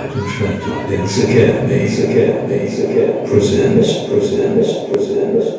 Dance Academy presents.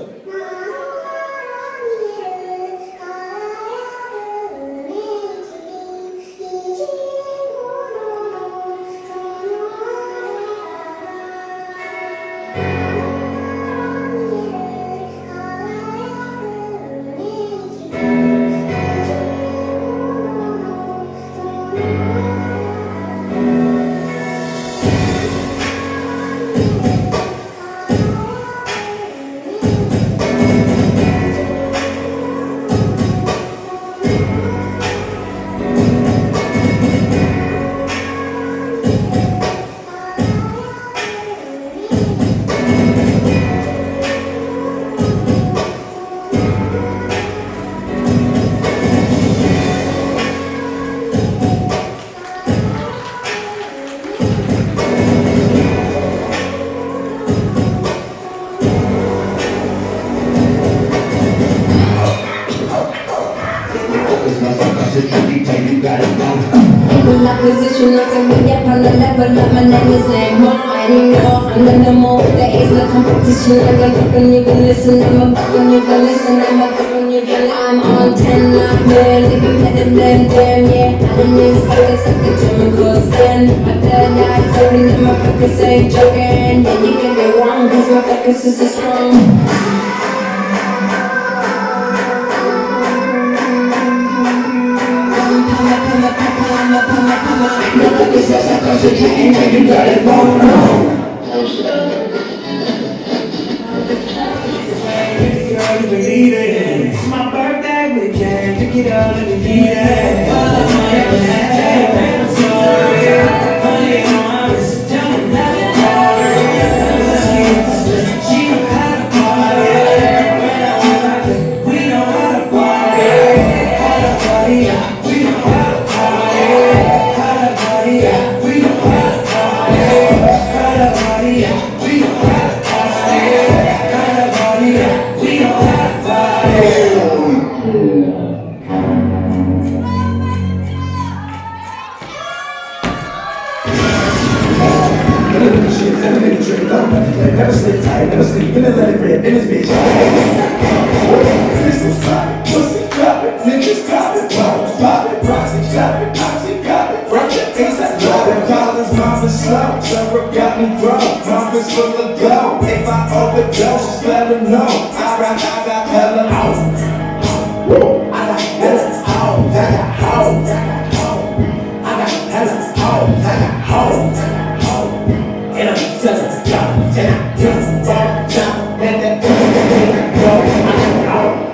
When I position myself with that on the level up, my name is Lambo. I didn't know I'm the number one. There is no competition. Like a book and you can listen. I'm a book and you can listen. I'm a book and you can listen. I'm on 10 like barely be better than them. Yeah, I done this focus like a German coaster. My third eye turning and my focus ain't joking. Yeah, you get it wrong, cause my focus is so strong. You got it wrong. It's my birthday weekend, pick it up, let me beat it. Never sleep tight, never sleep, finna let it rip in this bitch. Pistols poppin', pussy poppin', niggas poppin', bottles poppin', proxy shopping, oxy coppin', rock the things that droppin'. Collins, mom is slow, Sarah got me broke, mom is full of gold. If I overdose, just let her know. I got hella hoes. I got hella hoes, I got hoes, I got hoes. I got hella hoes, I got hoes, I got hoes. And I'm selling guns, and I just walk down, and that go, I got hoes.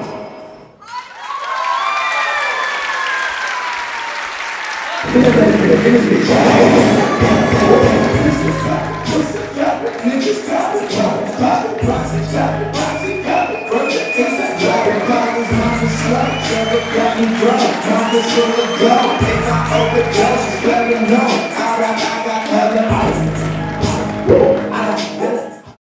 Finna let it rip in this bitch. Pistols poppin', pussy poppin', niggas poppin', bottles poppin', proxy shopping, oxy coppin', rock the things that droppin'. Collins, mom is slow, Sarah got me drunk, mom is full of gold. If I overdose, just let her know.